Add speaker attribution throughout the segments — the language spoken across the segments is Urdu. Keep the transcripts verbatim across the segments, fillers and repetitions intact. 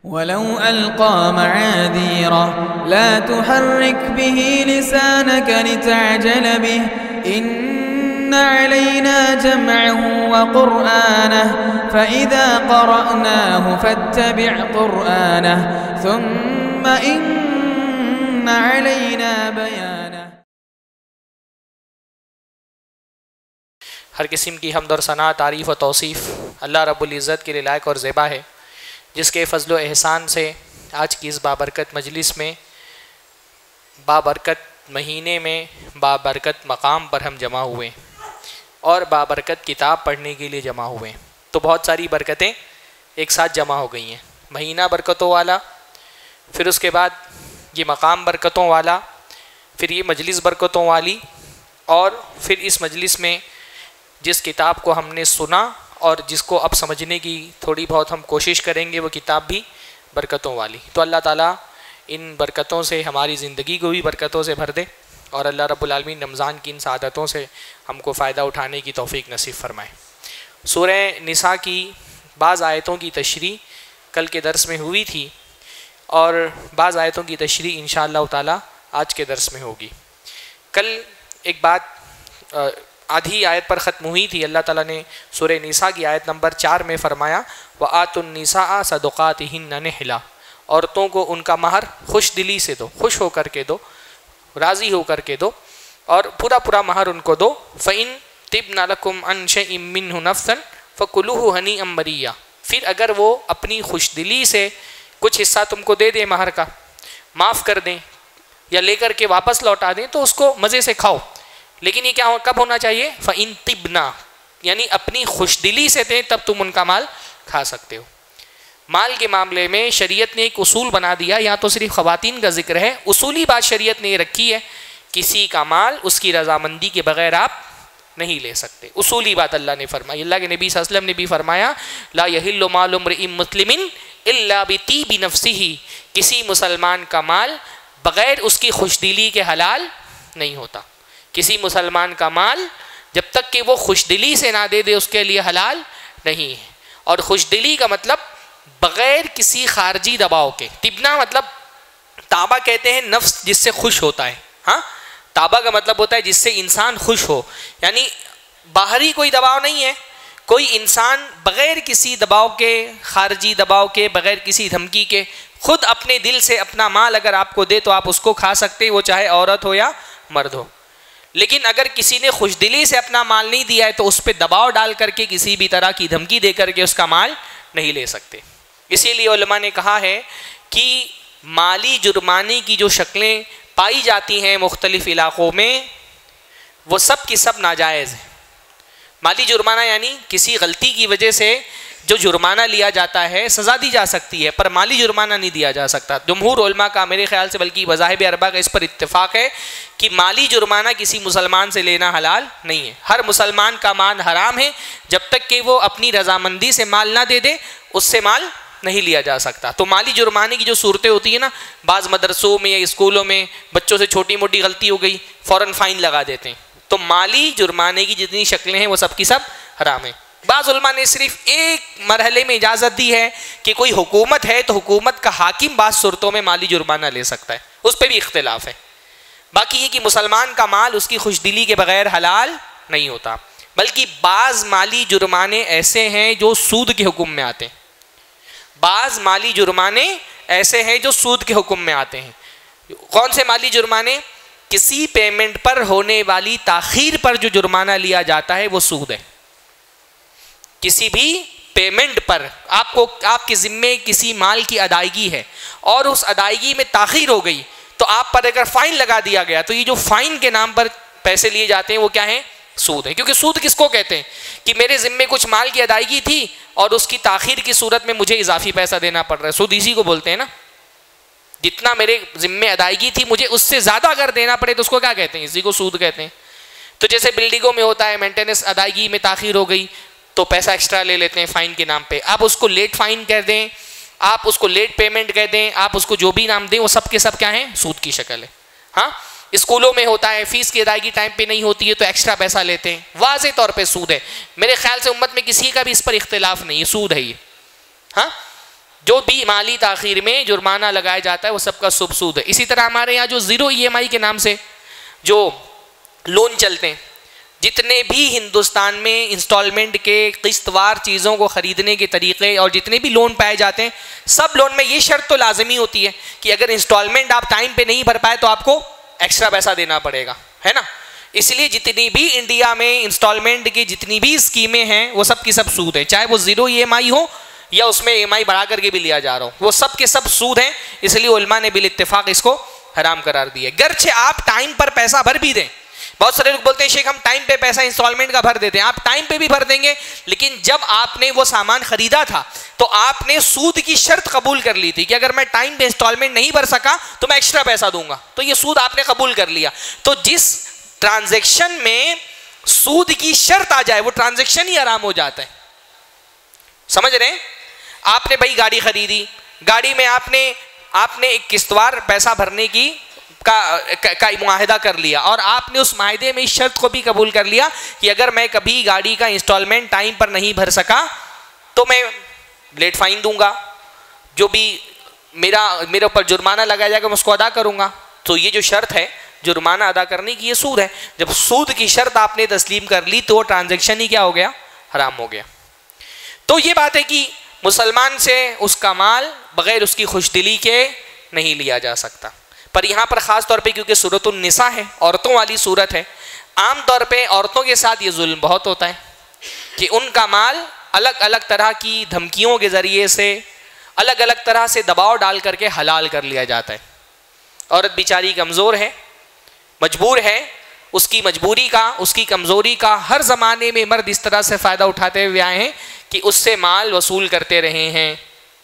Speaker 1: ولو ألقى معاذيره لا تحرك به لسانك لتعجل به إن علينا جمعه وقرآنه فإذا قرأناه فاتبع قرآنه ثم إن علينا بيانه۔
Speaker 2: ہر قسم کی حمد اور ثنا، تعریف و توصیف اللہ رب العزت کے لیے لائق اور زیبا ہے، جس کے فضل و احسان سے آج کی اس بابرکت مجلس میں، بابرکت مہینے میں، بابرکت مقام پر ہم جمع ہوئے اور بابرکت کتاب پڑھنے کے لیے جمع ہوئے۔ تو بہت ساری برکتیں ایک ساتھ جمع ہو گئی ہیں، مہینہ برکتوں والا، پھر اس کے بعد یہ مقام برکتوں والا، پھر یہ مجلس برکتوں والی، اور پھر اس مجلس میں جس کتاب کو ہم نے سنا اور جس کو اب سمجھنے کی تھوڑی بہت ہم کوشش کریں گے، وہ کتاب بھی برکتوں والی۔ تو اللہ تعالیٰ ان برکتوں سے ہماری زندگی کو بھی برکتوں سے بھر دے، اور اللہ رب العالمین رمضان کی ان سعادتوں سے ہم کو فائدہ اٹھانے کی توفیق نصیب فرمائے۔ سورہ نساء کی بعض آیتوں کی تشریح کل کے درس میں ہوئی تھی، اور بعض آیتوں کی تشریح انشاءاللہ تعالیٰ آج کے درس میں ہوگی۔ کل ایک بات آدھی آیت پر ختم ہوئی تھی، اللہ تعالیٰ نے سورہ نساء کی آیت نمبر چار میں فرمایا وَآتُوا النِّسَاءَ صَدُقَاتِهِنَّ نِحْلًا، عورتوں کو ان کا مہر خوش دلی سے دو، خوش ہو کر کے دو، راضی ہو کر کے دو، اور پورا پورا مہر ان کو دو۔ فَإِن طِبْنَ لَكُمْ عَنْ شَيْءٍ مِّنْهُ نَفْسًا فَكُلُوهُ هَنِيئًا مَرِيًّا، پھر اگر وہ اپنی خوش دلی سے کچھ حصہ تم کو دے دیں مہر کا، معاف کر دیں یا لے کر کے واپس لوٹا دیں، تو اس کو مزے سے کھاؤ، لیکن یہ کیا کب ہونا چاہیے؟ فَإِن طِبْنَا، یعنی اپنی خوش دلی سے دیں، تب تم ان کا مال کھا سکتے ہو۔ مال کے معاملے میں شریعت نے ایک اصول بنا دیا، یہاں تو صرف خواتین کا ذکر ہے، اصولی بات شریعت نے یہ رکھی ہے، کسی کا مال اس کی رضامندی کے بغیر آپ نہیں لے سکتے، اصولی بات اللہ نے فرمائی۔ اللہ کے نبی صلی اللہ علیہ وسلم نے بھی فرمایا لا يحل مال امرئ مسلم الا بطیب نفسہ، کسی مسلمان کا مال بغیر اس کی خوش دلی کے حلال نہیں ہوتا، کسی مسلمان کا مال جب تک کہ وہ خوش دلی سے نہ دے دے اس کے لیے حلال نہیں ہے۔ اور خوش دلی کا مطلب بغیر کسی خارجی دباؤ کے، طبنا مطلب تابہ کہتے ہیں نفس جس سے خوش ہوتا ہے، ہاں تابہ کا مطلب ہوتا ہے جس سے انسان خوش ہو، یعنی باہری کوئی دباؤ نہیں ہے، کوئی انسان بغیر کسی دباؤ کے، خارجی دباؤ کے، بغیر کسی دھمکی کے خود اپنے دل سے اپنا مال اگر آپ کو دے تو آپ اس کو کھا سکتے، وہ چاہے عورت ہو یا مرد ہو۔ لیکن اگر کسی نے خوش دلی سے اپنا مال نہیں دیا ہے تو اس پہ دباؤ ڈال کر کے کسی بھی طرح کی دھمکی دے کر کے اس کا مال نہیں لے سکتے۔ اسی لیے علماء نے کہا ہے کہ مالی جرمانے کی جو شکلیں پائی جاتی ہیں مختلف علاقوں میں، وہ سب کی سب ناجائز ہیں۔ مالی جرمانہ یعنی کسی غلطی کی وجہ سے جو جرمانہ لیا جاتا ہے سزا دی جا سکتی ہے، پر مالی جرمانہ نہیں دیا جا سکتا۔ جمہور علماء کا، میرے خیال سے بلکہ مذاہب اربعہ کا اس پر اتفاق ہے کہ مالی جرمانہ کسی مسلمان سے لینا حلال نہیں ہے۔ ہر مسلمان کا مال حرام ہے، جب تک کہ وہ اپنی رضامندی سے مال نہ دے دے اس سے مال نہیں لیا جا سکتا۔ تو مالی جرمانے کی جو صورتیں ہوتی ہیں نا، بعض مدرسوں میں یا اسکولوں میں بچوں سے چھوٹی موٹی غلطی ہو گئی فوراً فائن لگا دیتے ہیں، تو مالی جرمانے کی جتنی شکلیں ہیں وہ سب کی سب حرام ہیں۔ بعض علماء نے صرف ایک مرحلے میں اجازت دی ہے کہ کوئی حکومت ہے تو حکومت کا حاکم بعض صورتوں میں مالی جرمانہ لے سکتا ہے، اس پہ بھی اختلاف ہے۔ باقی یہ کہ مسلمان کا مال اس کی خوش دلی کے بغیر حلال نہیں ہوتا، بلکہ بعض مالی جرمانے ایسے ہیں جو سود کے حکم میں آتے ہیں، بعض مالی جرمانے ایسے ہیں جو سود کے حکم میں آتے ہیں۔ کون سے مالی جرمانے؟ کسی پیمنٹ پر ہونے والی تاخیر پر جو جرمانہ لیا جاتا ہے وہ سود ہے۔ کسی بھی پیمنٹ پر آپ کو، آپ کے ذمے کسی مال کی ادائیگی ہے اور اس ادائیگی میں تاخیر ہو گئی تو آپ پر اگر فائن لگا دیا گیا تو یہ جو فائن کے نام پر پیسے لیے جاتے ہیں وہ کیا ہیں؟ سود ہے۔ کیونکہ سود کس کو کہتے ہیں؟ کہ میرے ذمے کچھ مال کی ادائیگی تھی اور اس کی تاخیر کی صورت میں مجھے اضافی پیسہ دینا پڑ رہا ہے، سود اسی کو بولتے ہیں نا۔ جتنا میرے ذمے ادائیگی تھی مجھے اس سے زیادہ اگر دینا پڑے تو اس کو کیا کہتے ہیں؟ اسی کو سود کہتے ہیں۔ تو جیسے بلڈنگوں میں ہوتا ہے، مینٹیننس ادائیگی میں تاخیر ہو گئی تو پیسہ ایکسٹرا لے لیتے ہیں فائن کے نام پہ، آپ اس کو لیٹ فائن کہہ دیں، آپ اس کو لیٹ پیمنٹ کہہ دیں، آپ اس کو جو بھی نام دیں، وہ سب کے سب کیا ہیں؟ سود کی شکل ہے۔ ہاں اسکولوں میں ہوتا ہے، فیس کی ادائیگی ٹائم پہ نہیں ہوتی ہے تو ایکسٹرا پیسہ لیتے ہیں، واضح طور پہ سود ہے۔ میرے خیال سے امت میں کسی کا بھی اس پر اختلاف نہیں ہے، سود ہے یہ۔ ہاں جو بھی مالی تاخیر میں جرمانہ لگایا جاتا ہے وہ سب کا سب سود ہے. اسی طرح ہمارے یہاں جو زیرو ای ایم آئی کے نام سے جو لون چلتے ہیں، جتنے بھی ہندوستان میں انسٹالمنٹ کے قسط وار چیزوں کو خریدنے کے طریقے اور جتنے بھی لون پائے جاتے ہیں، سب لون میں یہ شرط تو لازمی ہوتی ہے کہ اگر انسٹالمنٹ آپ ٹائم پہ نہیں بھر پائے تو آپ کو ایکسٹرا پیسہ دینا پڑے گا، ہے نا. اس لیے جتنی بھی انڈیا میں انسٹالمنٹ کی جتنی بھی اسکیمیں ہیں وہ سب کی سب سود ہیں، چاہے وہ زیرو ای ایم آئی ہو یا اس میں ای ایم آئی بڑھا کر کے بھی لیا جا رہا ہو، وہ سب کے سب سود ہیں. اس لیے علماء نے بالاتفاق اس کو حرام قرار دیا. گرچہ آپ ٹائم پر پیسہ بھر بھی دیں، بہت سارے لوگ بولتے ہیں شیخ ہم ٹائم پہ پیسہ انسٹالمنٹ کا بھر دیتے ہیں. آپ ٹائم پہ بھی بھر دیں گے، لیکن جب آپ نے وہ سامان خریدا تھا تو آپ نے سود کی شرط قبول کر لی تھی کہ اگر میں ٹائم پہ انسٹالمنٹ نہیں بھر سکا تو میں ایکسٹرا پیسہ دوں گا، تو یہ سود آپ نے قبول کر لیا. تو جس ٹرانزیکشن میں سود کی شرط آ جائے وہ ٹرانزیکشن ہی حرام ہو جاتا ہے. سمجھ رہے ہیں؟ آپ نے بھائی گاڑی خریدی، گاڑی میں آپ نے آپ نے ایک قسطوار پیسہ بھرنے کی کا, کا معاہدہ کر لیا، اور آپ نے اس معاہدے میں اس شرط کو بھی قبول کر لیا کہ اگر میں کبھی گاڑی کا انسٹالمنٹ ٹائم پر نہیں بھر سکا تو میں لیٹ فائن دوں گا، جو بھی میرا میرے اوپر جرمانہ لگایا جائے گا میں اس کو ادا کروں گا. تو یہ جو شرط ہے جرمانہ ادا کرنے کی، یہ سود ہے. جب سود کی شرط آپ نے تسلیم کر لی تو وہ ٹرانزیکشن ہی کیا ہو گیا؟ حرام ہو گیا. تو یہ بات ہے کہ مسلمان سے اس کا مال بغیر اس کی خوش دلی کے نہیں لیا جا سکتا. پر یہاں پر خاص طور پہ کیونکہ سورۃ النساء ہے، عورتوں والی صورت ہے، عام طور پہ عورتوں کے ساتھ یہ ظلم بہت ہوتا ہے کہ ان کا مال الگ الگ طرح کی دھمکیوں کے ذریعے سے الگ الگ طرح سے دباؤ ڈال کر کے حلال کر لیا جاتا ہے. عورت بیچاری کمزور ہے، مجبور ہے، اس کی مجبوری کا، اس کی کمزوری کا ہر زمانے میں مرد اس طرح سے فائدہ اٹھاتے ہوئے آئے ہیں کہ اس سے مال وصول کرتے رہے ہیں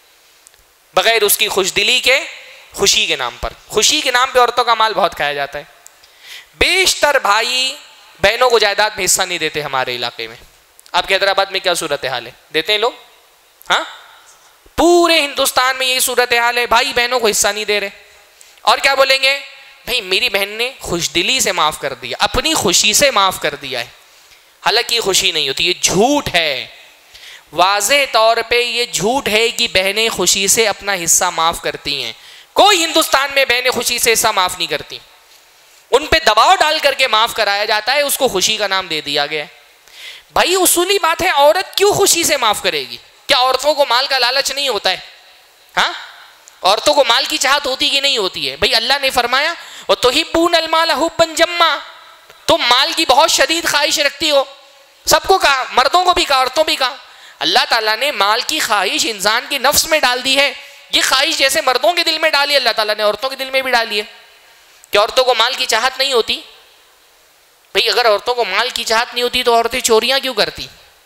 Speaker 2: بغیر اس کی خوش دلی کے، خوشی کے نام پر. خوشی کے نام پہ عورتوں کا مال بہت کھایا جاتا ہے. بیشتر بھائی بہنوں کو جائیداد میں حصہ نہیں دیتے ہمارے علاقے میں. آپ کے حیدرآباد میں کیا صورتحال ہے؟ دیتے ہیں لوگ؟ ہاں، پورے ہندوستان میں یہی صورتحال ہے، بھائی بہنوں کو حصہ نہیں دے رہے. اور کیا بولیں گے؟ بھائی میری بہن نے خوش دلی سے معاف کر دیا، اپنی خوشی سے معاف کر دیا ہے. حالانکہ یہ خوشی نہیں ہوتی، یہ جھوٹ ہے. واضح طور پہ یہ جھوٹ ہے کہ بہنیں خوشی سے اپنا حصہ معاف کرتی ہیں. کوئی ہندوستان میں بہنیں خوشی سے حصہ معاف نہیں کرتی، ان پہ دباؤ ڈال کر کے معاف کرایا جاتا ہے، اس کو خوشی کا نام دے دیا گیا ہے. بھائی اصولی بات ہے، عورت کیوں خوشی سے معاف کرے گی؟ کیا عورتوں کو مال کا لالچ نہیں ہوتا ہے؟ ہاں، عورتوں کو مال کی چاہت ہوتی کہ نہیں ہوتی ہے؟ بھئی اللہ نے فرمایا وَتُحِبُّونَ الْمَالَ حُبًّا جَمًّا، تم مال کی بہت شدید خواہش رکھتی ہو. سب کو کہا، مردوں کو بھی کہا، عورتوں بھی کہا. اللہ تعالیٰ نے مال کی خواہش انسان کے نفس میں ڈال دی ہے. یہ خواہش جیسے مردوں کے دل میں ڈالی اللہ تعالیٰ نے عورتوں کے دل میں بھی ڈالی ہے. کہ عورتوں کو مال کی چاہت نہیں ہوتی؟ بھئی اگر عورتوں کو مال کی چاہت نہیں ہوتی تو عورتیں چوریاں کیوں کرتی؟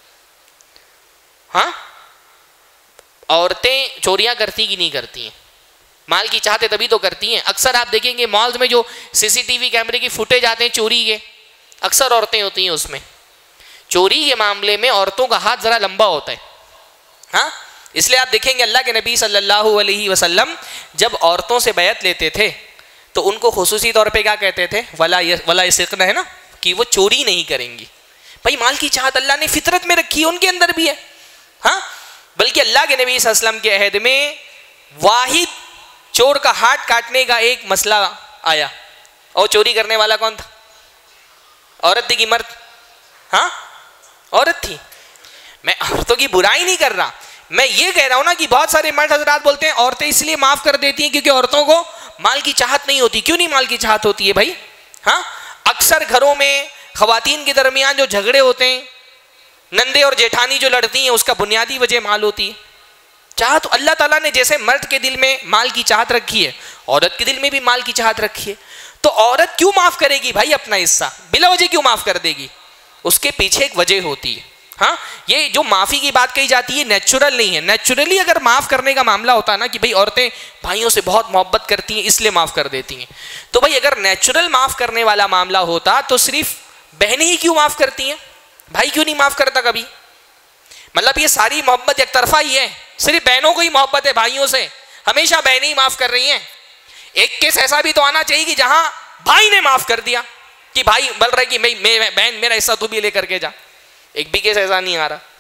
Speaker 2: ہاں، عورتیں چوریاں کرتی کہ نہیں کرتی ہیں؟ مال کی چاہتے تبھی تو کرتی ہیں. اکثر آپ دیکھیں گے مالز میں جو سی سی ٹی وی کیمرے کی فوٹیج آتے ہیں چوری کے، اکثر عورتیں ہوتی ہیں اس میں. چوری کے معاملے میں عورتوں کا ہاتھ ذرا لمبا ہوتا ہے. ہاں، اس لیے آپ دیکھیں گے اللہ کے نبی صلی اللہ علیہ وسلم جب عورتوں سے بیعت لیتے تھے تو ان کو خصوصی طور پہ کیا کہتے تھے؟ ولا ولا یسرقن، ہے نا، کہ وہ چوری نہیں کریں گی. بھائی مال کی چاہت اللہ نے فطرت میں رکھی ہے، ان کے اندر بھی ہے. ہاں، بلکہ اللہ کے نبی صلی اللہ علیہ وسلم کے عہد میں واحد چور کا ہاتھ کاٹنے کا ایک مسئلہ آیا، اور چوری کرنے والا کون تھا؟ عورت تھی کہ مرد؟ ہاں، عورت تھی. میں عورتوں کی برائی نہیں کر رہا، میں یہ کہہ رہا ہوں نا کہ بہت سارے مرد حضرات بولتے ہیں عورتیں اس لیے معاف کر دیتی ہیں کیونکہ عورتوں کو مال کی چاہت نہیں ہوتی. کیوں نہیں مال کی چاہت ہوتی ہے بھائی؟ ہاں، اکثر گھروں میں خواتین کے درمیان جو جھگڑے ہوتے ہیں، نندے اور جیٹھانی جو لڑتی ہیں، اس کا بنیادی وجہ مال ہوتی ہے. چاہت اللہ تعالیٰ نے جیسے مرد کے دل میں مال کی چاہت رکھی ہے، عورت کے دل میں بھی مال کی چاہت رکھی ہے. تو عورت کیوں معاف کرے گی بھائی اپنا حصہ؟ بلا وجہ کیوں معاف کر دے گی؟ اس کے پیچھے ایک وجہ ہوتی ہے. ہاں، یہ جو معافی کی بات کہی جاتی ہے نیچرل نہیں ہے. نیچرلی اگر معاف کرنے کا معاملہ ہوتا نا کہ بھئی عورتیں بھائیوں سے بہت محبت کرتی ہیں اس لیے معاف کر دیتی ہیں، تو بھئی اگر نیچرل معاف کرنے والا معاملہ ہوتا تو صرف بہنیں ہی کیوں معاف کرتی ہیں؟ بھائی کیوں نہیں معاف کرتا کبھی؟ مطلب یہ ساری محبت ایک طرفہ ہی ہے، صرف بہنوں کو ہی محبت ہے بھائیوں سے، ہمیشہ بہنیں ہی معاف کر رہی ہیں. ایک کیس ایسا بھی تو آنا چاہیے کہ جہاں بھائی نے معاف کر دیا، کہ بھائی بول رہے کہ بہن میرا حصہ تو بھی لے کر کے جا. ایک بھی کیس ایسا نہیں آ رہا.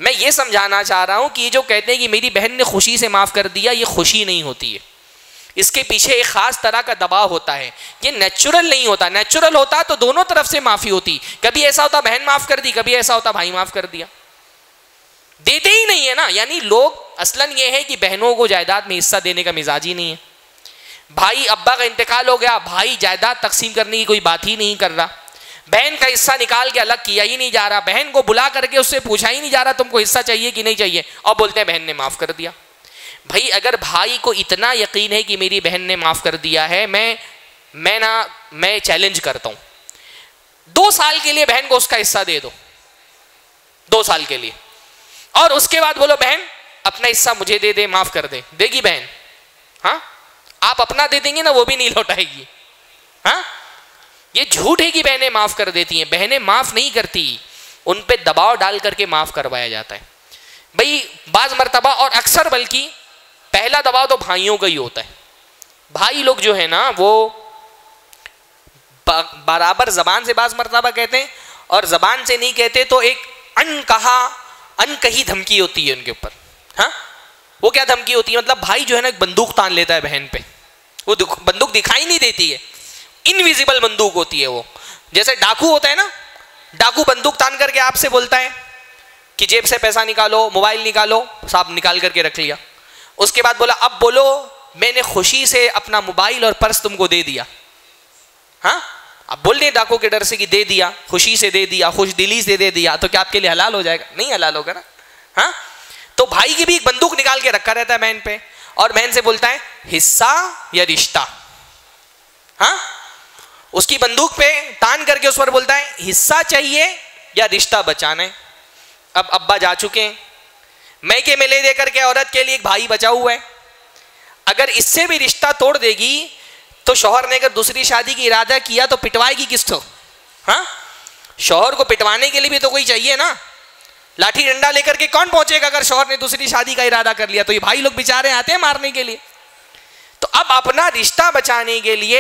Speaker 2: میں یہ سمجھانا چاہ رہا ہوں کہ یہ جو کہتے ہیں کہ میری بہن نے خوشی سے معاف کر دیا، یہ خوشی نہیں ہوتی ہے، اس کے پیچھے ایک خاص طرح کا دباؤ ہوتا ہے، یہ نیچرل نہیں ہوتا. نیچرل ہوتا تو دونوں طرف سے معافی ہوتی، کبھی ایسا ہوتا بہن معاف کر دی، کبھی ایسا ہوتا بھائی معاف کر دیا. دیتے ہی نہیں ہے نا. یعنی لوگ اصلاً یہ ہے کہ بہنوں کو جائیداد میں حصہ دینے کا مزاج ہی نہیں ہے. بھائی ابا کا انتقال ہو گیا، بھائی جائیداد تقسیم کرنے کی کوئی بات ہی نہیں کر رہا، بہن کا حصہ نکال کے الگ کیا ہی نہیں جا رہا، بہن کو بلا کر کے اس سے پوچھا ہی نہیں جا رہا تم کو حصہ چاہیے کہ نہیں چاہیے، اور بولتے ہیں بہن نے معاف کر دیا. بھائی اگر بھائی کو اتنا یقین ہے کہ میری بہن نے معاف کر دیا ہے، میں میں نا میں چیلنج کرتا ہوں دو سال کے لیے بہن کو اس کا حصہ دے دو، دو سال کے لیے، اور اس کے بعد بولو بہن اپنا حصہ مجھے دے دے، معاف کر دے. دے گی بہن؟ ہاں آپ اپنا دے دیں گے نا وہ بھی نہیں لوٹائے گی. ہاں یہ جھوٹ ہے کہ بہنیں معاف کر دیتی ہیں، بہنیں معاف نہیں کرتی، ان پہ دباؤ ڈال کر کے معاف کروایا جاتا ہے. بھائی بعض مرتبہ اور اکثر بلکہ پہلا دباؤ تو بھائیوں کا ہی ہوتا ہے. بھائی لوگ جو ہے نا وہ برابر زبان سے بعض مرتبہ کہتے ہیں اور زبان سے نہیں کہتے تو ایک ان کہا ان کہی دھمکی ہوتی ہے ان کے اوپر. ہاں وہ کیا دھمکی ہوتی ہے؟ مطلب بھائی جو ہے نا ایک بندوق تان لیتا ہے بہن پہ، وہ بندوق دکھائی نہیں دیتی ہے، انویزیبل بندوق ہوتی ہے وہ. جیسے ڈاکو ہوتا ہے نا، ڈاکو بندوق تان کر کے آپ سے بولتا ہے کہ جیب سے پیسہ نکالو، موبائل نکالو، صاحب نکال کر کے رکھ لیا. اس کے بعد بولا اب بولو میں نے خوشی سے اپنا موبائل اور پرس تم کو دے دیا. ہاں اب بول دیں ڈاکو کے ڈر سے کہ دے دیا، خوشی سے دے دیا، خوش دلی سے دے دیا، تو کیا آپ کے لیے حلال ہو جائے گا؟ نہیں حلال ہوگا نا. ہاں تو بھائی کی بھی ایک بندوق نکال کے رکھا رہتا ہے بہن پہ، اور بہن سے بولتا ہے حصہ یا رشتہ. ہاں اس کی بندوق پہ تان کر کے اس پر بولتا ہے حصہ چاہیے یا رشتہ بچانا ہے. اب ابا جا چکے ہیں، میکے میں لے دے کر کے عورت کے لیے ایک بھائی بچا ہوا ہے. اگر اس سے بھی رشتہ توڑ دے گی تو شوہر نے اگر دوسری شادی کی ارادہ کیا تو پٹوائے گی کس کو؟ ہاں شوہر کو پٹوانے کے لیے بھی تو کوئی چاہیے نا. لاٹھی ڈنڈا لے کر کے کون پہنچے گا اگر شوہر نے دوسری شادی کا ارادہ کر لیا؟ تو یہ بھائی لوگ بیچارے آتے ہیں مارنے کے لیے. تو اب اپنا رشتہ بچانے کے لیے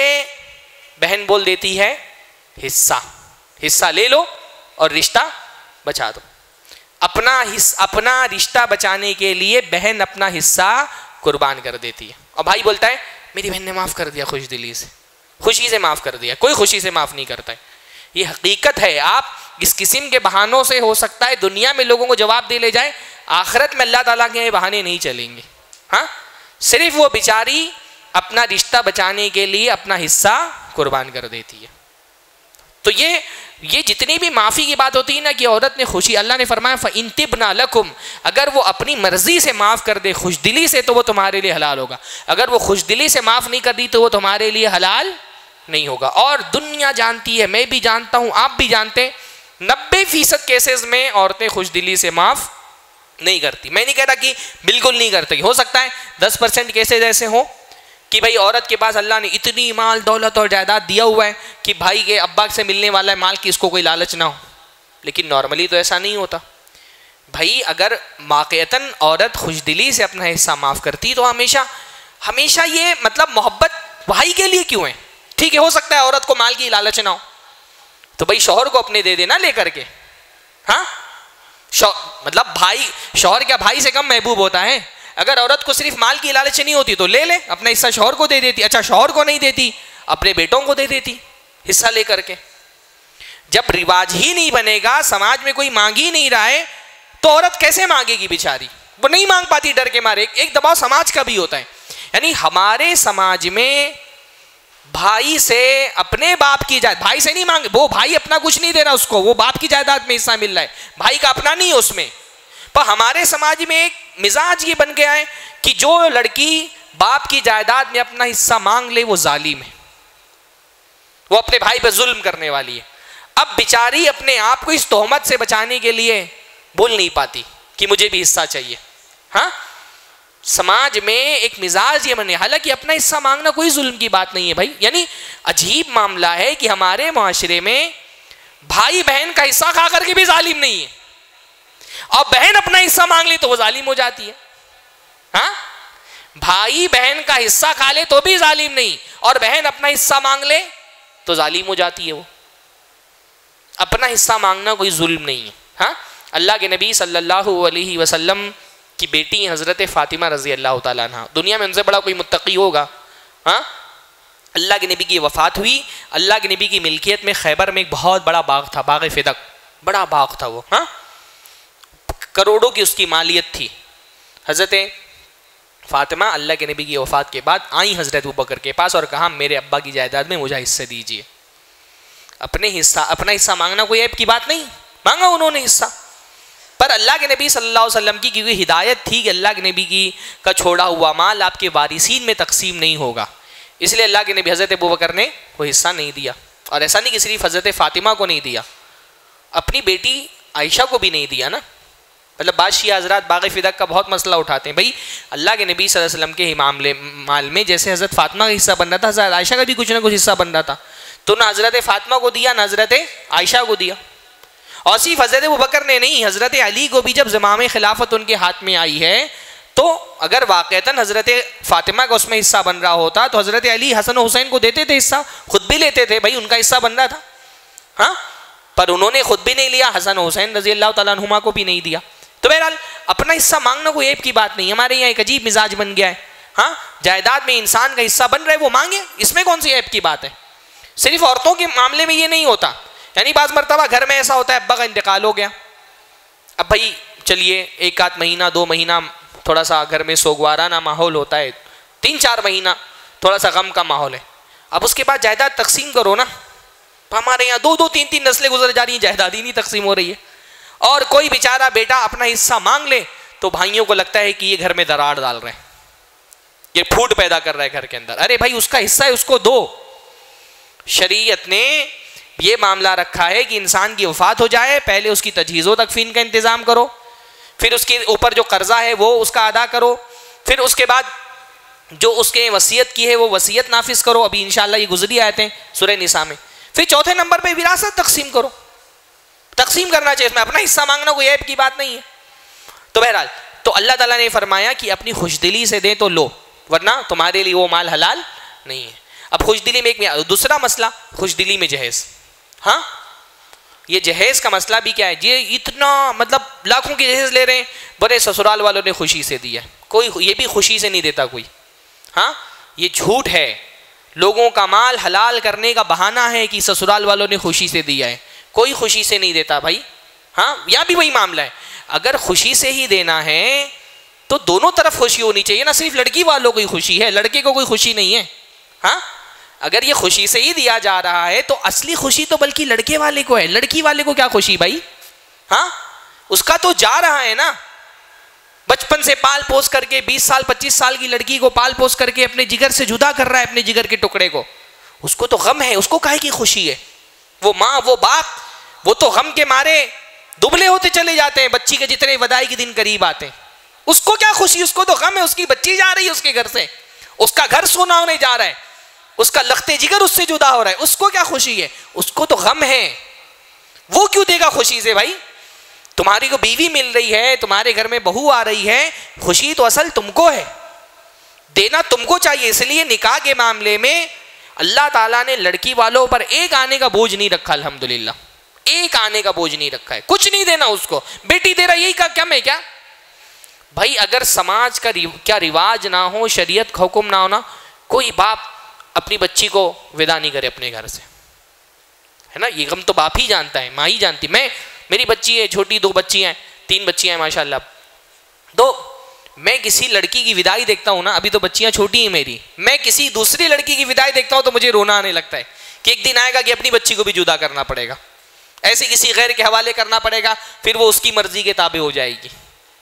Speaker 2: بہن بول دیتی ہے حصہ، حصہ لے لو اور رشتہ بچا دو. اپنا حصہ اپنا رشتہ بچانے کے لیے بہن اپنا حصہ قربان کر دیتی ہے، اور بھائی بولتا ہے میری بہن نے معاف کر دیا، خوش دلی سے، خوشی سے معاف کر دیا. کوئی خوشی سے معاف نہیں کرتا ہے، یہ حقیقت ہے. آپ اس قسم کے بہانوں سے ہو سکتا ہے دنیا میں لوگوں کو جواب دے لے جائے، آخرت میں اللہ تعالیٰ کے بہانے نہیں چلیں گے. ہاں صرف وہ بیچاری اپنا رشتہ بچانے کے لیے اپنا حصہ قربان کر دیتی ہے. تو یہ یہ جتنی بھی معافی کی بات ہوتی ہے نا کہ عورت نے خوشی، اللہ نے فرمایا فَإِن تِبْنَ لَكُمْ، اگر وہ اپنی مرضی سے معاف کر دے خوش دلی سے تو وہ تمہارے لیے حلال ہوگا، اگر وہ خوش دلی سے معاف نہیں کر دی تو وہ تمہارے لیے حلال نہیں ہوگا. اور دنیا جانتی ہے، میں بھی جانتا ہوں، آپ بھی جانتے ہیں، نبے فیصد کیسز میں عورتیں خوش دلی سے معاف نہیں کرتی. میں نہیں کہہ رہا کہ بالکل نہیں کرتی، ہو سکتا ہے دس پرسینٹ کیسز ایسے ہوں کہ بھائی عورت کے پاس اللہ نے اتنی مال دولت اور جائیداد دیا ہوا ہے کہ بھائی کے ابا سے ملنے والا ہے مال کی اس کو کوئی لالچ نہ ہو، لیکن نارملی تو ایسا نہیں ہوتا. بھائی اگر واقعتاً عورت خوش دلی سے اپنا حصہ معاف کرتی تو ہمیشہ ہمیشہ یہ مطلب محبت بھائی کے لیے کیوں ہے؟ ٹھیک ہے ہو سکتا ہے عورت کو مال کی لالچ نہ ہو تو بھائی شوہر کو اپنے دے دینا لے کر کے. ہاں مطلب بھائی شوہر کیا بھائی سے کم محبوب ہوتا ہے؟ اگر عورت کو صرف مال کی لالچ نہیں ہوتی تو لے لے اپنا حصہ شوہر کو دے دیتی. اچھا شوہر کو نہیں دیتی اپنے بیٹوں کو دے دیتی حصہ لے کر کے. جب رواج ہی نہیں بنے گا، سماج میں کوئی مانگ ہی نہیں رہا ہے تو عورت کیسے مانگے گی بیچاری؟ وہ نہیں مانگ پاتی ڈر کے مارے. ایک دباؤ سماج کا بھی ہوتا ہے، یعنی ہمارے سماج میں بھائی سے اپنے باپ کی جائیداد، بھائی سے نہیں مانگے، وہ بھائی اپنا کچھ نہیں دے رہا اس کو، وہ باپ کی جائیداد میں حصہ مل رہا ہے، بھائی کا اپنا نہیں ہے اس میں. پر ہمارے سماج میں ایک مزاج یہ بن گیا ہے کہ جو لڑکی باپ کی جائیداد میں اپنا حصہ مانگ لے وہ ظالم ہے، وہ اپنے بھائی پہ ظلم کرنے والی ہے. اب بیچاری اپنے آپ کو اس تہمت سے بچانے کے لیے بول نہیں پاتی کہ مجھے بھی حصہ چاہیے. ہاں سماج میں ایک مزاج یہ بنے، حالانکہ اپنا حصہ مانگنا کوئی ظلم کی بات نہیں ہے بھائی. یعنی عجیب معاملہ ہے کہ ہمارے معاشرے میں بھائی بہن کا حصہ کھا کر کے بھی ظالم نہیں ہے، اور بہن اپنا حصہ مانگ لے تو وہ ظالم ہو جاتی ہے. ہاں بھائی بہن کا حصہ کھا لے تو بھی ظالم نہیں، اور بہن اپنا حصہ مانگ لے تو ظالم ہو جاتی ہے. وہ اپنا حصہ مانگنا کوئی ظلم نہیں ہے. ہاں اللہ کے نبی صلی اللہ علیہ وسلم کی بیٹی حضرت فاطمہ رضی اللہ تعالیٰ عنہ. دنیا میں ان سے بڑا کوئی متقی ہوگا؟ ہاں. اللہ کے نبی کی وفات ہوئی. اللہ کے نبی کی ملکیت میں خیبر میں ایک بہت بڑا باغ تھا, باغ فدق, بڑا باغ تھا وہ, ہاں, کروڑوں کی اس کی مالیت تھی. حضرت فاطمہ اللہ کے نبی کی وفات کے بعد آئیں حضرت ابوبکر کے پاس اور کہا میرے ابا کی جائیداد میں مجھے حصہ دیجیے. اپنے حصہ اپنا حصہ مانگنا کوئی عیب کی بات نہیں, مانگا انہوں نے حصہ. پر اللہ کے نبی صلی اللہ علیہ وسلم کی کیونکہ ہدایت تھی کہ اللہ کے نبی کی کا چھوڑا ہوا مال آپ کے وارثین میں تقسیم نہیں ہوگا, اس لیے اللہ کے نبی حضرت ابوبکر نے وہ حصہ نہیں دیا. اور ایسا نہیں کہ صرف حضرت فاطمہ کو نہیں دیا, اپنی بیٹی عائشہ کو بھی نہیں دیا نا. مطلب بعض شیعہ حضرات باغ فدق کا بہت مسئلہ اٹھاتے ہیں. بھائی اللہ کے نبی صلی اللہ علیہ وسلم کے معاملے مال میں جیسے حضرت فاطمہ کا حصہ بن رہا تھا, حضرت عائشہ کا بھی کچھ نہ کچھ حصہ بن رہا تھا, تو نہ حضرت فاطمہ کو دیا نہ حضرت عائشہ کو دیا. اور صرف حضرت ابوبکر نے نہیں, حضرت علی کو بھی جب زمام خلافت ان کے ہاتھ میں آئی ہے تو اگر واقعتاً حضرت فاطمہ کا اس میں حصہ بن رہا ہوتا تو حضرت علی حسن و حسین کو دیتے تھے حصہ, خود بھی لیتے تھے, بھائی ان کا حصہ بن رہا تھا, ہاں, پر انہوں نے خود بھی نہیں لیا, حسن و حسین رضی اللہ تعالیٰ عنہما کو بھی نہیں دیا. تو بہرحال اپنا حصہ مانگنا کوئی عیب کی بات نہیں. ہمارے یہاں ایک عجیب مزاج بن گیا ہے, ہاں, جائیداد میں انسان کا حصہ بن رہا ہے وہ مانگے, اس میں کون سی عیب کی بات ہے. صرف عورتوں کے معاملے میں یہ نہیں ہوتا, یعنی بعض مرتبہ گھر میں ایسا ہوتا ہے ابا کا انتقال ہو گیا, اب بھائی چلیے ایک آدھ مہینہ دو مہینہ تھوڑا سا گھر میں سوگوارانہ ماحول ہوتا ہے, تین چار مہینہ تھوڑا سا غم کا ماحول ہے, اب اس کے بعد جائیداد تقسیم کرو نا. ہمارے یہاں دو دو تین تین نسلیں گزر جا رہی ہیں, جائیداد ہی نہیں تقسیم ہو رہی ہے. اور کوئی بیچارہ بیٹا اپنا حصہ مانگ لے تو بھائیوں کو لگتا ہے کہ یہ گھر میں دراڑ ڈال رہے ہیں, یہ پھوٹ پیدا کر رہا ہے گھر کے اندر. ارے بھائی اس کا حصہ ہے اس کو دو. شریعت نے یہ معاملہ رکھا ہے کہ انسان کی وفات ہو جائے پہلے اس کی تجہیز و تکفین کا انتظام کرو, پھر اس کے اوپر جو قرضہ ہے وہ اس کا ادا کرو, پھر اس کے بعد جو اس کے وصیت کی ہے وہ وصیت نافذ کرو. ابھی انشاءاللہ یہ گزری آیتیں سورہ نساء میں. پھر چوتھے نمبر پہ وراثت تقسیم کرو, تقسیم کرنا چاہیے, اس میں اپنا حصہ مانگنا کوئی عیب کی بات نہیں ہے. تو بہرحال تو اللہ تعالیٰ نے فرمایا کہ اپنی خوش دلی سے دیں تو لو, ورنہ تمہارے لیے وہ مال حلال نہیں ہے. اب خوش دلی میں ایک دوسرا مسئلہ, خوش دلی میں جہیز. ہاں, یہ جہیز کا مسئلہ بھی کیا ہے, یہ اتنا مطلب لاکھوں کی جہیز لے رہے ہیں, بڑے سسرال والوں نے خوشی سے دیا, کوئی یہ بھی خوشی سے نہیں دیتا کوئی. ہاں, یہ جھوٹ ہے, لوگوں کا مال حلال کرنے کا بہانہ ہے کہ سسرال والوں نے خوشی سے دیا ہے, کوئی خوشی سے نہیں دیتا بھائی. ہاں, یا بھی وہی معاملہ ہے, اگر خوشی سے ہی دینا ہے تو دونوں طرف خوشی ہونی چاہیے نا, صرف لڑکی والوں کو ہی خوشی ہے, لڑکے کو کوئی خوشی نہیں ہے. ہاں, اگر یہ خوشی سے ہی دیا جا رہا ہے تو اصلی خوشی تو بلکہ لڑکے والے کو ہے, لڑکی والے کو کیا خوشی بھائی. ہاں, اس کا تو جا رہا ہے نا, بچپن سے پال پوس کر کے بیس سال پچیس سال کی لڑکی کو پال پوس کر کے اپنے جگر سے جدا کر رہا ہے, اپنے جگر کے ٹکڑے کو, اس کو تو غم ہے, اس کو کاہے کی خوشی ہے. وہ ماں وہ باپ وہ تو غم کے مارے دبلے ہوتے چلے جاتے ہیں, بچی کے جتنے ودائی کے دن قریب آتے ہیں, اس کو کیا خوشی, اس کو تو غم ہے, اس کی بچی جا رہی ہے اس کے گھر سے, اس کا گھر سونا ہونے جا رہا ہے, اس کا لختے جگر اس سے جدا ہو رہا ہے, اس کو کیا خوشی ہے, اس کو تو غم ہے. وہ کیوں دے گا خوشی سے بھائی, تمہاری کو بیوی مل رہی ہے, تمہارے گھر میں بہو آ رہی ہے, خوشی تو اصل تم کو ہے, دینا تم کو چاہیے. اس لیے نکاح کے معاملے میں اللہ تعالیٰ نے لڑکی والوں پر ایک آنے کا بوجھ نہیں رکھا, الحمدللہ ایک آنے کا بوجھ نہیں رکھا ہے, کچھ نہیں دینا اس کو. بیٹی دے رہا یہی کا کم ہے کیا بھائی. اگر سماج کا کیا رواج نہ ہو, شریعت کا حکم نہ ہونا, کوئی باپ اپنی بچی کو ودا نہیں کرے اپنے گھر سے, ہے نا, یہ غم تو باپ ہی جانتا ہے, ماں ہی جانتی. میں میری بچی ہے چھوٹی, دو بچی ہیں, تین بچیاں ہیں ماشاءاللہ, تو میں کسی لڑکی کی ودائی دیکھتا ہوں نا, ابھی تو بچیاں چھوٹی ہیں میری, میں کسی دوسری لڑکی کی ودائی دیکھتا ہوں تو مجھے رونا آنے لگتا ہے کہ ایک دن آئے گا کہ اپنی بچی کو بھی جدا کرنا پڑے گا, ایسے کسی غیر کے حوالے کرنا پڑے گا, پھر وہ اس کی مرضی کے تابع ہو جائے گی.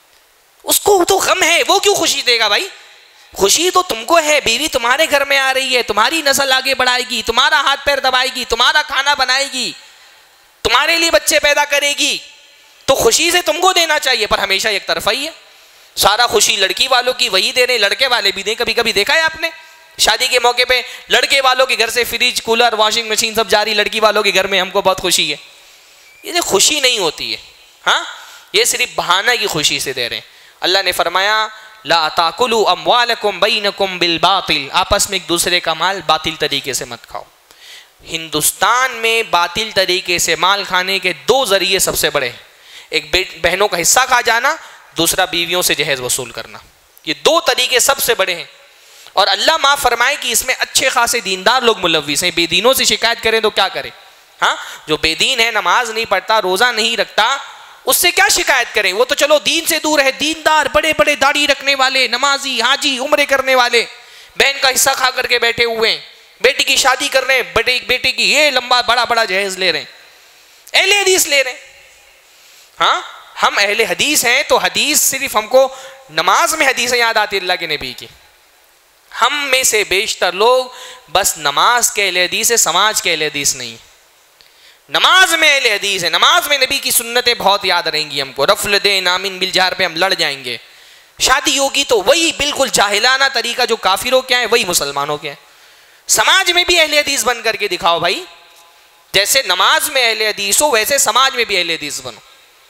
Speaker 2: اس کو تو غم ہے, وہ کیوں خوشی دے گا بھائی. خوشی تو تم کو ہے, بیوی تمہارے گھر میں آ رہی ہے, تمہاری نسل آگے بڑھائے گی, تمہارا ہاتھ پیر دبائے گی, تمہارا کھانا بنائے گی, تمہارے لیے بچے پیدا کرے گی, تو خوشی سے تم کو دینا چاہیے. پر ہمیشہ ایک طرفہ ہی ہے, سارا خوشی لڑکی والوں کی وہی دے رہے, لڑکے والے بھی دیں. کبھی کبھی دیکھا ہے آپ نے شادی کے موقع پہ لڑکے والوں کے گھر سے فریج کولر واشنگ مشین سب جاری, لڑکی والوں کے گھر میں ہم کو بہت خوشی ہے. یہ خوشی نہیں ہوتی ہے, ہاں, یہ صرف بہانہ کی خوشی سے دے رہے ہیں. اللہ نے فرمایا لا تاکلوا اموالکم بینکم بالباطل, آپس میں ایک دوسرے کا مال باطل طریقے سے مت کھاؤ. ہندوستان میں باطل طریقے سے مال کھانے کے دو ذریعے سب سے بڑے ہیں. ایک بہنوں کا حصہ کھا جانا، دوسرا بیویوں سے جہیز وصول کرنا. یہ دو طریقے سب سے بڑے ہیں. اور اللہ معاف فرمائے کہ اس میں اچھے خاصے دیندار لوگ ملوث ہیں. بے دینوں سے شکایت کریں تو کیا کریں؟ ہاں، جو بے دین ہے، نماز نہیں پڑھتا، روزہ نہیں رکھتا، اس سے کیا شکایت کریں؟ وہ تو چلو دین سے دور ہے. دیندار، بڑے بڑے داڑھی رکھنے والے، نمازی، حاجی، عمرے کرنے والے، بہن کا حصہ کھا کر کے بیٹھے ہوئے ہیں، بیٹی کی شادی کر رہے ہیں، بیٹے بیٹے کی یہ لمبا بڑا بڑا جہیز لے رہے ہیں، اہل حدیث لے رہے ہیں. ہاں، ہم اہل حدیث ہیں تو حدیث صرف ہم کو نماز میں حدیثیں یاد آتی اللہ کے نبی کی. ہم میں سے بیشتر لوگ بس نماز کے اہل حدیث ہے، سماج کے اہل حدیث نہیں. نماز میں اہل حدیث ہے، نماز میں نبی کی سنتیں بہت یاد رہیں گی ہم کو. رفل دین آمین بالجہر پہ ہم لڑ جائیں گے. شادی ہوگی تو وہی بالکل جاہلانہ طریقہ جو کافروں کے ہیں وہی مسلمانوں کے ہیں. سماج میں بھی اہل حدیث بن کر کے دکھاؤ بھائی. جیسے نماز میں اہل حدیث ہو ویسے سماج میں بھی اہل حدیث بنو.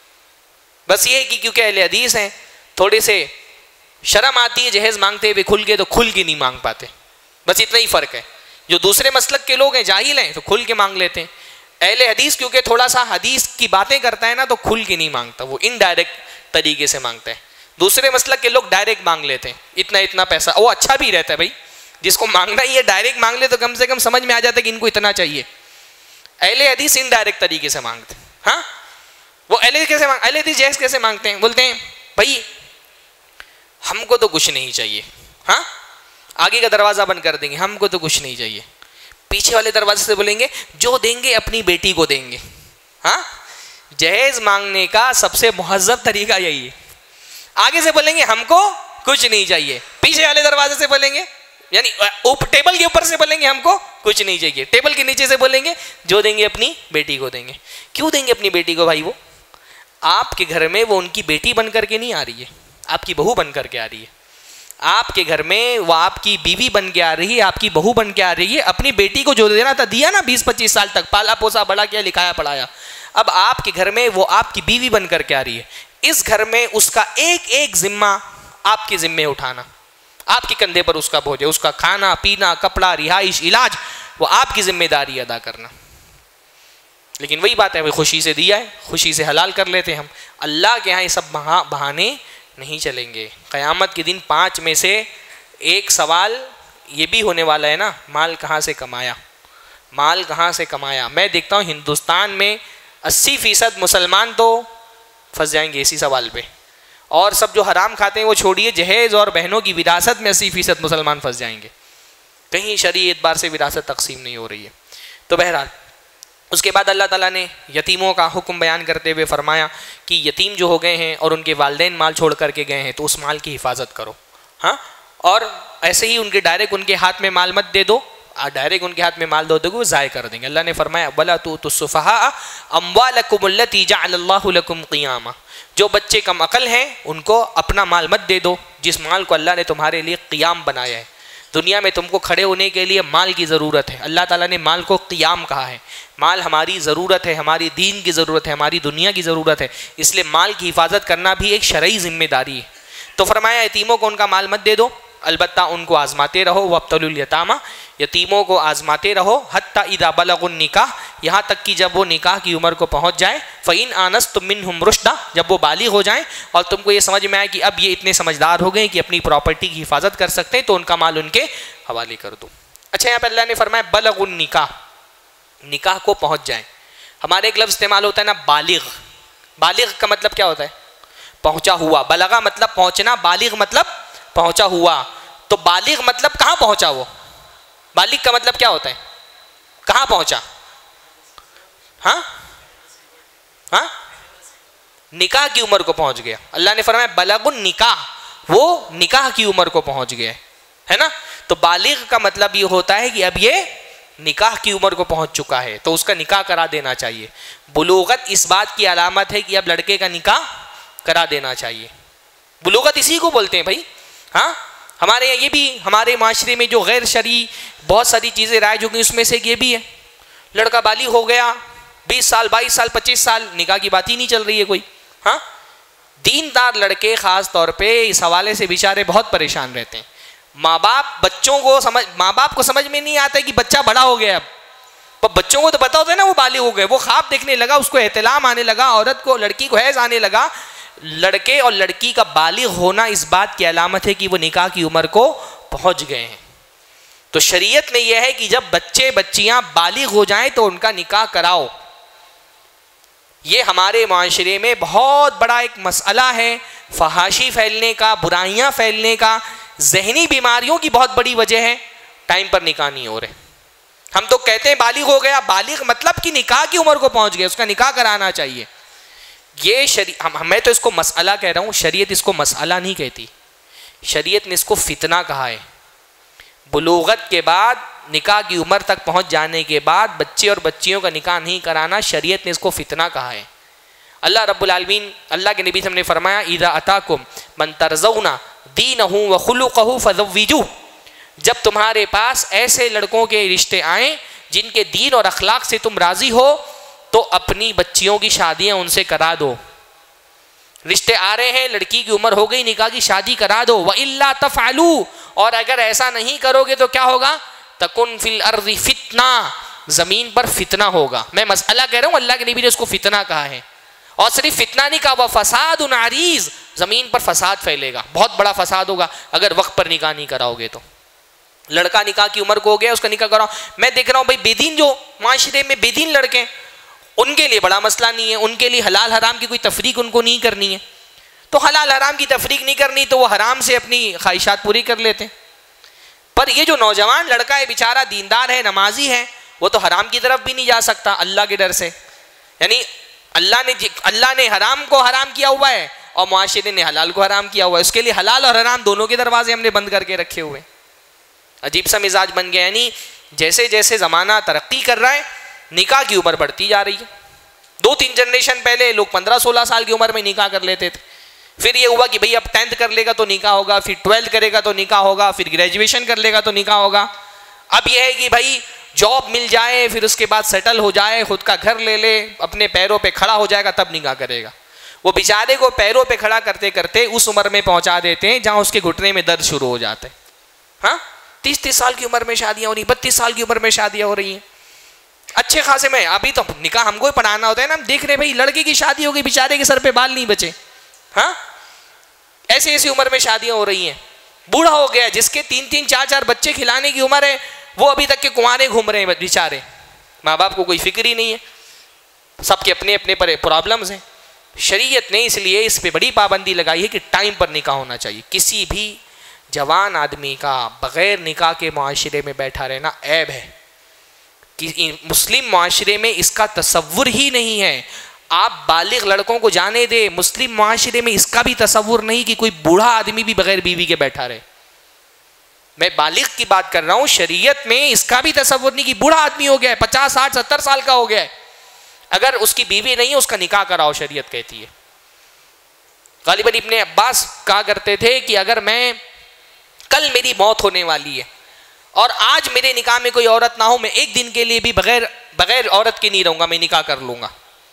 Speaker 2: بس یہ ہے کہ کیونکہ اہل حدیث ہیں تھوڑے سے شرم آتی ہے جہیز مانگتے ہوئے کھل کے، تو کھل کے نہیں مانگ پاتے. بس اتنا ہی فرق ہے. جو دوسرے مسلک کے لوگ ہیں، جاہل ہیں، تو کھل کے مانگ لیتے ہیں. اہل حدیث کیونکہ تھوڑا سا حدیث کی باتیں کرتا ہے نا، تو کھل کے نہیں مانگتا، وہ انڈائریکٹ طریقے سے مانگتا ہے. دوسرے مسلک کے لوگ ڈائریکٹ مانگ لیتے ہیں، اتنا اتنا پیسہ. وہ اچھا بھی رہتا ہے بھائی، جس کو مانگنا ہی ہے ڈائریکٹ مانگ لے تو کم سے کم سمجھ میں آ جاتا ہے کہ ان کو اتنا چاہیے. اہل حدیث انڈائریکٹ طریقے سے مانگتے ہیں. ہاں، وہ اہل کیسے مانگ اہل حدیث جہیز کیسے مانگتے ہیں؟ بولتے ہیں بھائی ہم کو تو کچھ نہیں چاہیے. ہاں، آگے کا دروازہ بند کر دیں گے، ہم کو تو کچھ نہیں چاہیے. پیچھے والے دروازے سے بولیں گے جو دیں گے اپنی بیٹی کو دیں گے. ہاں، جہیز مانگنے کا سب سے مہذب طریقہ یہی ہے. آگے سے بولیں گے ہم کو کچھ نہیں چاہیے، پیچھے والے دروازے سے بولیں گے، یعنی ٹیبل کے اوپر سے بولیں گے ہم کو کچھ نہیں چاہیے، ٹیبل کے نیچے سے بولیں گے جو دیں گے اپنی بیٹی کو دیں گے. کیوں دیں گے اپنی بیٹی کو بھائی؟ وہ آپ کے گھر میں وہ ان کی بیٹی بن کر کے نہیں آ رہی ہے، آپ کی بہو بن کر کے آ رہی ہے. آپ کے گھر میں وہ آپ کی بیوی بن کے آ رہی ہے، آپ کی بہو بن کے آ رہی ہے. اپنی بیٹی کو جو دینا تھا دیا نا، بیس پچیس سال تک پالا پوسا بڑا کیا، لکھایا پڑھایا. اب آپ کے گھر میں وہ آپ کی بیوی بن کر کے آ رہی ہے. اس گھر میں اس کا ایک ایک ذمہ آپ کے ذمے اٹھانا، آپ کے کندھے پر اس کا بوجھ ہے. اس کا کھانا پینا، کپڑا، رہائش، علاج، وہ آپ کی ذمہ داری ادا کرنا. لیکن وہی بات ہے، خوشی سے دیا ہے، خوشی سے حلال کر لیتے ہم. اللہ کے ہاں یہ سب بہانے نہیں چلیں گے. قیامت کے دن پانچ میں سے ایک سوال یہ بھی ہونے والا ہے نا، مال کہاں سے کمایا، مال کہاں سے کمایا. میں دیکھتا ہوں ہندوستان میں اسی فیصد مسلمان تو پھنس جائیں گے اسی سوال پہ، اور سب جو حرام کھاتے ہیں وہ چھوڑیے، جہیز اور بہنوں کی وراثت میں اسی فیصد مسلمان پھنس جائیں گے. کہیں شرعی اعتبار سے وراثت تقسیم نہیں ہو رہی ہے. تو بہرحال اس کے بعد اللہ تعالیٰ نے یتیموں کا حکم بیان کرتے ہوئے فرمایا کہ یتیم جو ہو گئے ہیں اور ان کے والدین مال چھوڑ کر کے گئے ہیں تو اس مال کی حفاظت کرو. ہاں، اور ایسے ہی ان کے ڈائریکٹ ان کے ہاتھ میں مال مت دے دو، ڈائریکٹ ان کے ہاتھ میں مال دو دو گے وہ ضائع کر دیں گے. اللہ نے فرمایا وَلَا تُؤْتُوا السُّفَهَاءَ أَمْوَالَكُمُ الَّتِي جَعَلَ اللَّهُ لَكُمْ قِيَامًا. جو بچے کم عقل ہیں ان کو اپنا مال مت دے دو جس مال کو اللہ نے تمہارے لیے قیام بنایا ہے. دنیا میں تم کو کھڑے ہونے کے لیے مال کی ضرورت ہے. اللہ تعالیٰ نے مال کو قیام کہا ہے. مال ہماری ضرورت ہے، ہماری دین کی ضرورت ہے، ہماری دنیا کی ضرورت ہے. اس لیے مال کی حفاظت کرنا بھی ایک شرعی ذمہ داری ہے. تو فرمایا یتیموں کو ان کا مال مت دے دو، البتہ ان کو آزماتے رہو. وابتلوا الیتامی، یتیموں کو آزماتے رہو. حتی اذا بلغوا النکاح، یہاں تک کہ جب وہ نکاح کی عمر کو پہنچ جائے. فإن آنستم منہم رشدا، جب وہ بالغ ہو جائیں اور تم کو یہ سمجھ میں آئے کہ اب یہ اتنے سمجھدار ہو گئے کہ اپنی پراپرٹی کی حفاظت کر سکتے ہیں تو ان کا مال ان کے حوالے کر دو. اچھا، یہاں پہ اللہ نے فرمایا بلغوا النکاح، نکاح کو پہنچ جائیں. ہمارے ایک لفظ استعمال ہوتا ہے نا بالغ. بالغ کا مطلب کیا ہوتا ہے؟ پہنچا ہوا. بلغا مطلب پہنچنا، بالغ مطلب پہنچا ہوا. تو بالغ مطلب کہاں پہنچا؟ وہ بالغ کا مطلب کیا ہوتا ہے؟ کہاں پہنچا؟ ہاں ہاں نکاح کی عمر کو پہنچ گیا. اللہ نے فرمایا بلغ النکاح، وہ نکاح کی عمر کو پہنچ گیا ہے نا. تو بالغ کا مطلب یہ ہوتا ہے کہ اب یہ نکاح کی عمر کو پہنچ چکا ہے تو اس کا نکاح کرا دینا چاہیے. بلوغت اس بات کی علامت ہے کہ اب لڑکے کا نکاح کرا دینا چاہیے. بلوغت اسی کو بولتے ہیں بھائی. ہاں، ہمارے یہ بھی ہمارے معاشرے میں جو غیر شرعی بہت ساری چیزیں رائج ہو گئی اس میں سے یہ بھی ہے. لڑکا بالغ ہو گیا، بیس سال بائیس سال پچیس سال، نکاح کی بات ہی نہیں چل رہی ہے کوئی. ہاں، دیندار لڑکے خاص طور پہ اس حوالے سے بیچارے بہت پریشان رہتے ہیں. ماں باپ بچوں کو سمجھ ماں باپ کو سمجھ میں نہیں آتا کہ بچہ بڑا ہو گیا اب. بچوں کو تو پتا ہوتا ہے نا وہ بالغ ہو گئے، وہ خواب دیکھنے لگا، اس کو احتلام آنے لگا، عورت کو لڑکی کو حیض آنے لگا. لڑکے اور لڑکی کا بالغ ہونا اس بات کی علامت ہے کہ وہ نکاح کی عمر کو پہنچ گئے ہیں. تو شریعت میں یہ ہے کہ جب بچے بچیاں بالغ ہو جائیں تو ان کا نکاح کراؤ. یہ ہمارے معاشرے میں بہت بڑا ایک مسئلہ ہے، فحاشی پھیلنے کا، برائیاں پھیلنے کا، ذہنی بیماریوں کی بہت بڑی وجہ ہے. ٹائم پر نکاح نہیں ہو رہے. ہم تو کہتے ہیں بالغ ہو گیا، بالغ مطلب کہ نکاح کی عمر کو پہنچ گیا، اس کا نکاح کرانا چاہیے. یہ شریعت، میں تو اس کو مسئلہ کہہ رہا ہوں، شریعت اس کو مسئلہ نہیں کہتی، شریعت نے اس کو فتنہ کہا ہے. بلوغت کے بعد نکاح کی عمر تک پہنچ جانے کے بعد بچے اور بچیوں کا نکاح نہیں کرانا، شریعت نے اس کو فتنہ کہا ہے. اللہ رب العالمین، اللہ کے نبی صلی اللہ علیہ وسلم نے فرمایا اذا اتاکم من ترضون دینہ وخلقہ فزوجوہ، جب تمہارے پاس ایسے لڑکوں کے رشتے آئیں جن کے دین اور اخلاق سے تم راضی ہو تو اپنی بچیوں کی شادیاں ان سے کرا دو. رشتے آ رہے ہیں، لڑکی کی عمر ہو گئی، نکاح کی شادی کرا دو. وَإِلَّا تَفْعَلُوا، اور اگر ایسا نہیں کرو گے تو کیا ہوگا؟ تَكُنْ فِي الْأَرْضِ فِتْنَةٌ، زمین پر فتنہ ہوگا. میں مسئلہ کہہ رہا ہوں، اللہ کے نبی نے اس کو فتنہ کہا ہے. اور صرف فتنہ نہیں کہا، وَفَسَادٌ عَرِيضٌ، زمین پر فساد پھیلے گا، بہت بڑا فساد ہوگا اگر وقت پر نکاح نہیں کراؤ گے تو. لڑکا نکاح کی عمر کو ہو گیا، اس کا نکاح کراؤ. میں دیکھ رہا ہوں بھائی بے دین، جو معاشرے میں بے دین لڑکے، ان کے لیے بڑا مسئلہ نہیں ہے، ان کے لیے حلال حرام کی کوئی تفریق ان کو نہیں کرنی ہے. تو حلال حرام کی تفریق نہیں کرنی تو وہ حرام سے اپنی خواہشات پوری کر لیتے. پر یہ جو نوجوان لڑکا ہے بیچارہ، دیندار ہے، نمازی ہے، وہ تو حرام کی طرف بھی نہیں جا سکتا اللہ کے ڈر سے. یعنی اللہ نے اللہ نے حرام کو حرام کیا ہوا ہے اور معاشرے نے حلال کو حرام کیا ہوا ہے. اس کے لیے حلال اور حرام دونوں کے دروازے ہم نے بند کر کے رکھے ہوئے. عجیب سا مزاج بن گیا. یعنی جیسے جیسے زمانہ ترقی کر رہا ہے نکاح کی عمر بڑھتی جا رہی ہے. دو تین جنریشن پہلے لوگ پندرہ سولہ سال کی عمر میں نکاح کر لیتے تھے. پھر یہ ہوا کہ بھئی اب ٹینتھ کر لے گا تو نکاح ہوگا، پھر ٹویلتھ کرے گا تو نکاح ہوگا، پھر گریجویشن کر لے گا تو نکاح ہوگا. اب یہ ہے کہ بھائی جاب مل جائے، پھر اس کے بعد سیٹل ہو جائے، خود کا گھر لے لے، اپنے پیروں پہ کھڑا ہو جائے گا تب نکاح کرے گا. وہ بیچارے کو پیروں پہ کھڑا کرتے کرتے اس عمر میں پہنچا دیتے ہیں جہاں اس کے گھٹنے میں درد شروع ہو جاتے ہیں. ہاں تیس تیس سال کی عمر میں شادیاں ہو رہی ہیں، بتیس سال کی عمر میں شادیاں ہو رہی ہیں. اچھے خاصے میں ابھی تو نکاح ہم کو ہی پڑھانا ہوتا ہے نا، ہم دیکھ رہے بھائی لڑکے کی شادی ہو گئی، بیچارے کے سر پہ بال نہیں بچے. ہاں ایسی ایسی عمر میں شادیاں ہو رہی ہیں. بوڑھا ہو گیا جس کے تین تین چار چار بچے کھلانے کی عمر ہے، وہ ابھی تک کے کنوارے گھوم رہے ہیں بیچارے. ماں باپ کو کوئی فکر ہی نہیں ہے، سب کے اپنے اپنے پر پرابلمز ہیں. شریعت نے اس لیے اس پہ بڑی پابندی لگائی ہے کہ ٹائم پر نکاح ہونا چاہیے. کسی بھی جوان آدمی کا بغیر نکاح کے معاشرے میں بیٹھا رہنا عیب ہے. مسلم معاشرے میں اس کا تصور ہی نہیں ہے. آپ بالغ لڑکوں کو جانے دے، مسلم معاشرے میں اس کا بھی تصور نہیں کہ کوئی بوڑھا آدمی بھی بغیر بیوی کے بیٹھا رہے. میں بالغ کی بات کر رہا ہوں، شریعت میں اس کا بھی تصور نہیں کہ بوڑھا آدمی ہو گیا ہے، پچاس ساٹھ ستر سال کا ہو گیا ہے، اگر اس کی بیوی نہیں ہے اس کا نکاح کراؤ، شریعت کہتی ہے. غالباً ابن عباس کہا کرتے تھے کہ اگر میں کل میری موت ہونے والی ہے اور آج میرے نکاح میں کوئی عورت نہ ہو، میں ایک دن کے لیے بھی بغیر بغیر عورت کے نہیں رہوں گا، میں نکاح کر لوں گا.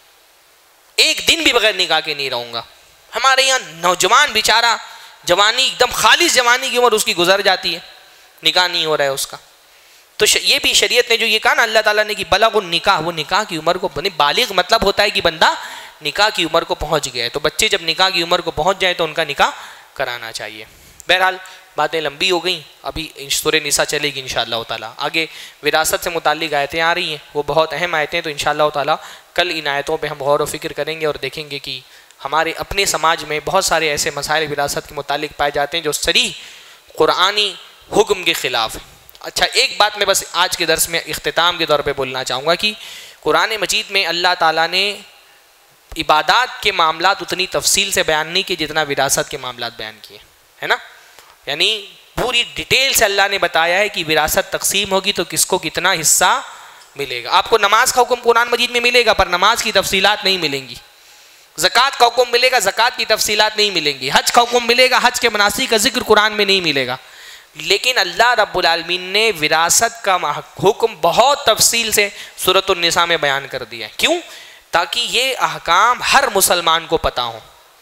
Speaker 2: ایک دن بھی بغیر نکاح کے نہیں رہوں گا. ہمارے یہاں نوجوان بیچارہ جوانی ایک دم خالص جوانی کی عمر اس کی گزر جاتی ہے، نکاح نہیں ہو رہا ہے اس کا. تو یہ بھی شریعت نے جو یہ کہا نا اللہ تعالیٰ نے کہ بلغ النکاح، وہ نکاح کی عمر کو بنے. بالغ مطلب ہوتا ہے کہ بندہ نکاح کی عمر کو پہنچ گیا ہے. تو بچے جب نکاح کی عمر کو پہنچ جائیں تو ان کا نکاح کرانا چاہیے. بہرحال باتیں لمبی ہو گئیں، ابھی سورہ نساء چلے گی انشاءاللہ تعالیٰ. آگے وراثت سے متعلق آیتیں آ رہی ہیں، وہ بہت اہم آیتیں، تو انشاءاللہ تعالیٰ کل ان آیتوں پہ ہم غور و فکر کریں گے اور دیکھیں گے کہ ہمارے اپنے سماج میں بہت سارے ایسے مسائل وراثت کے متعلق پائے جاتے ہیں جو صریح قرآنی حکم کے خلاف ہیں. اچھا ایک بات میں بس آج کے درس میں اختتام کے طور پہ بولنا چاہوں گا کہ قرآن مجید میں اللہ تعالیٰ نے عبادات کے معاملات اتنی تفصیل سے بیان نہیں کہ جتنا وراثت کے معاملات بیان کیے ہے نا. یعنی پوری ڈیٹیل سے اللہ نے بتایا ہے کہ وراثت تقسیم ہوگی تو کس کو کتنا حصہ ملے گا. آپ کو نماز کا حکم قرآن مجید میں ملے گا پر نماز کی تفصیلات نہیں ملیں گی. زکوٰۃ کا حکم ملے گا، زکوٰۃ کی تفصیلات نہیں ملیں گی. حج کا حکم ملے گا، حج کے مناسک کا ذکر قرآن میں نہیں ملے گا. لیکن اللہ رب العالمین نے وراثت کا حکم بہت تفصیل سے سورۃ النساء میں بیان کر دیا ہے. کیوں؟ تاکہ یہ احکام ہر مسلمان کو پتہ ہوں.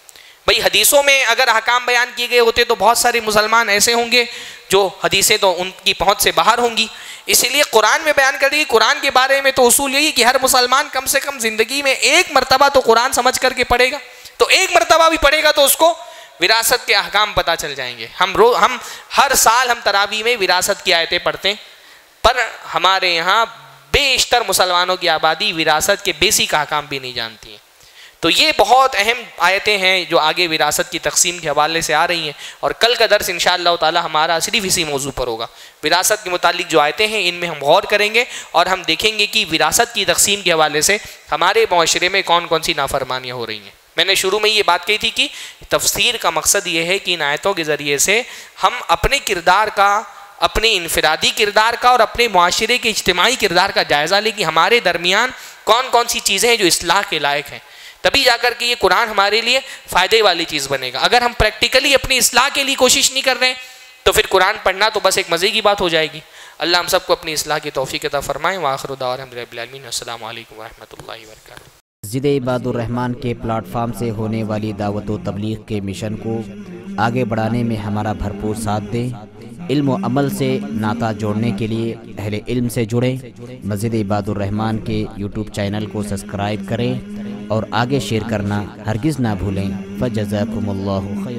Speaker 2: بھئی حدیثوں میں اگر احکام بیان کیے گئے ہوتے تو بہت سارے مسلمان ایسے ہوں گے جو حدیثیں تو ان کی پہنچ سے باہر ہوں گی، اسی لیے قرآن میں بیان کر دی۔ قرآن کے بارے میں تو اصول یہی کہ ہر مسلمان کم سے کم زندگی میں ایک مرتبہ تو قرآن سمجھ کر کے پڑھے گا، تو ایک مرتبہ بھی پڑھے گا تو اس کو وراثت کے احکام پتہ چل جائیں گے۔ ہم رو ہم ہر سال ہم تراویح میں وراثت کی آیتیں پڑھتے ہیں، پر ہمارے یہاں بیشتر مسلمانوں کی آبادی وراثت کے بیسک احکام بھی نہیں جانتی ہیں۔ تو یہ بہت اہم آیتیں ہیں جو آگے وراثت کی تقسیم کے حوالے سے آ رہی ہیں، اور کل کا درس انشاءاللہ تعالی ہمارا صرف اسی موضوع پر ہوگا۔ وراثت کے متعلق جو آیتیں ہیں ان میں ہم غور کریں گے اور ہم دیکھیں گے کہ وراثت کی تقسیم کے حوالے سے ہمارے معاشرے میں کون کون سی نافرمانیاں ہو رہی ہیں۔ میں نے شروع میں یہ بات کہی تھی کہ تفسیر کا مقصد یہ ہے کہ ان آیتوں کے ذریعے سے ہم اپنے کردار کا، اپنے انفرادی کردار کا اور اپنے معاشرے کے اجتماعی کردار کا جائزہ لیں کہ ہمارے درمیان کون کون سی چیزیں ہیں جو اصلاح کے لائق ہیں، تبھی جا کر کے یہ قرآن ہمارے لیے فائدے والی چیز بنے گا۔ اگر ہم پریکٹیکلی اپنی اصلاح کے لیے کوشش نہیں کر رہے ہیں تو پھر قرآن پڑھنا تو بس ایک مزے کی بات ہو جائے گی۔ اللہ ہم سب کو اپنی اصلاح کی توفیق عطا فرمائیں۔ وآخر دعوانا الحمد للہ رب العالمین۔ السلام علیکم ورحمۃ اللہ وبرکاتہ۔
Speaker 3: مسجد عباد الرحمن کے پلیٹ فارم سے ہونے والی دعوت و تبلیغ کے مشن کو آگے بڑھانے میں ہمارا بھرپور ساتھ دیں۔ علم و عمل سے ناطہ جوڑنے کے لیے اہل علم سے جڑیں۔ مسجد عباد الرحمن کے یوٹیوب چینل کو سبسکرائب کریں اور آگے شیئر کرنا ہرگز نہ بھولیں۔ فجزاکم اللہ خیر۔